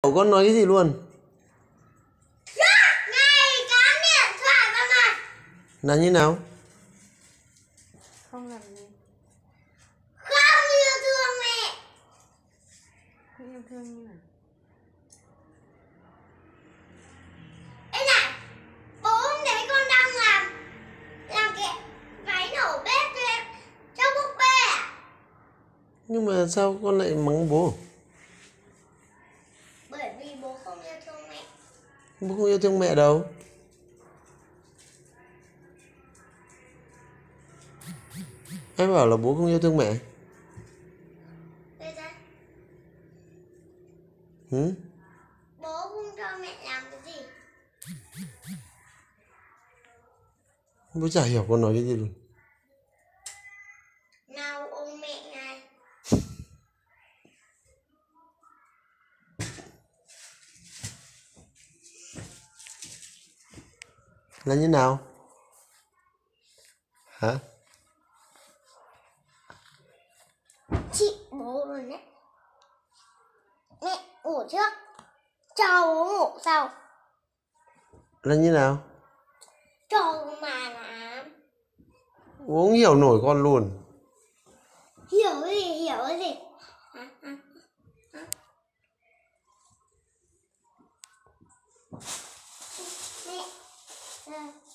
Con nói cái gì luôn? Này, cắm điện thoại vào mặt. Là như nào? Không làm gì. Không yêu thương mẹ. Không yêu thương như nào? Ê này, bố không thấy con đang làm cái váy nổ bếp cho búp bê à? Nhưng mà sao con lại mắng bố? Bởi vì bố không yêu thương mẹ. Bố không yêu thương mẹ đâu. Ai bảo là bố không yêu thương mẹ? Bây giờ Hử? bố không cho mẹ làm cái gì. Bố chả hiểu con nói cái gì luôn. Nào ôm mẹ này. Là như nào? Hả? Chị bố luôn đấy. Mẹ ngủ trước, cho bố ngủ sau. Là như nào? Cho mà làm. Bố không hiểu nổi con luôn. Hiểu cái gì, hiểu cái gì. Hả? Hả? Hả? Mẹ.